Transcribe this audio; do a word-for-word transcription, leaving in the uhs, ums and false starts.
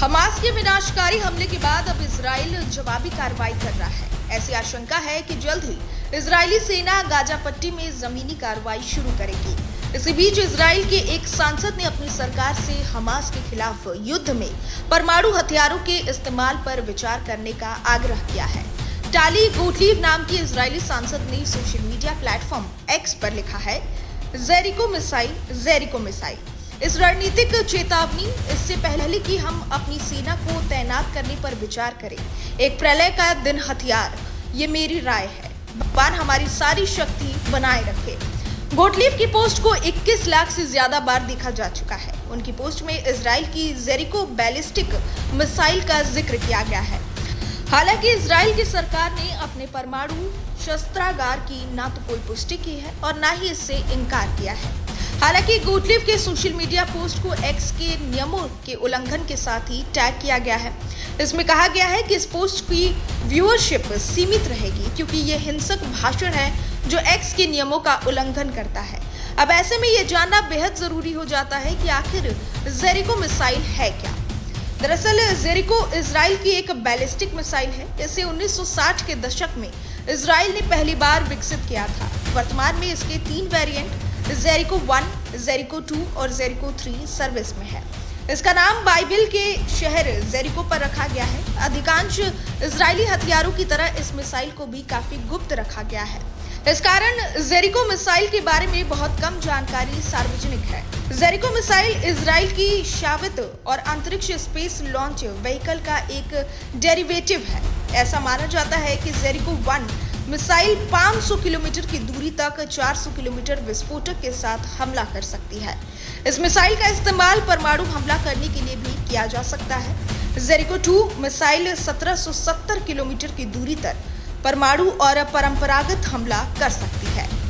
Hamas के विनाशकारी हमले के बाद अब इजराइल जवाबी कार्रवाई कर रहा है। ऐसी आशंका है कि जल्द ही इजरायली सेना गाजा पट्टी में जमीनी कार्रवाई शुरू करेगी। इसी बीच इजराइल के एक सांसद ने अपनी सरकार से हमास के खिलाफ युद्ध में परमाणु हथियारों के इस्तेमाल पर विचार करने का आग्रह किया है। टाली गोटलीव नाम की इजरायली सांसद ने सोशल मीडिया प्लेटफॉर्म एक्स पर लिखा है, जेरिको मिसाइल जेरिको मिसाइल इस रणनीतिक चेतावनी इससे पहले कि हम अपनी सेना को तैनात करने पर विचार करें। एक प्रलय का दिन हथियार, ये मेरी राय है। भगवान हमारी सारी शक्ति बनाए रखे। गोटलीव की पोस्ट को इक्कीस लाख से ज्यादा बार देखा जा चुका है। उनकी पोस्ट में इजराइल की जेरिको बैलिस्टिक मिसाइल का जिक्र किया गया है। हालांकि इजराइल की सरकार ने अपने परमाणु शस्त्रागार की ना तो कोई पुष्टि की है और ना ही इससे इनकार किया है। हालांकि गोटलीव के सोशल मीडिया पोस्ट को एक्स के नियमों के उल्लंघन के साथ ही टैग किया गया है। इसमें कहा गया है कि इस पोस्ट की व्यूअरशिप सीमित रहेगी क्योंकि ये हिंसक भाषण है जो एक्स के नियमों का उल्लंघन करता है। अब ऐसे में ये जानना बेहद जरूरी हो जाता है कि आखिर जेरिको मिसाइल है क्या। दरअसल जेरिको इजराइल की एक बैलिस्टिक मिसाइल है। इसे उन्नीस सौ साठ के दशक में इजराइल ने पहली बार विकसित किया था। वर्तमान में इसके तीन variant Jericho one, Jericho two और जेरिको थ्री सर्विस में है। इसका नाम बाइबिल के शहर जेरिको पर रखा गया है। अधिकांश इजरायली हथियारों की तरह इस मिसाइल को भी काफी गुप्त रखा गया है। इस कारण जेरिको मिसाइल के बारे में बहुत कम जानकारी सार्वजनिक है। जेरिको मिसाइल इजराइल की शावित और अंतरिक्ष स्पेस लॉन्च व्हीकल का एक डेरिवेटिव है। ऐसा माना जाता है कि जेरिको वन मिसाइल पाँच सौ किलोमीटर की दूरी तक चार सौ किलोमीटर विस्फोटक के साथ हमला कर सकती है। इस मिसाइल का इस्तेमाल परमाणु हमला करने के लिए भी किया जा सकता है। जेरिको टू मिसाइल सत्रह सौ सत्तर किलोमीटर की दूरी तक परमाणु और परंपरागत हमला कर सकती है।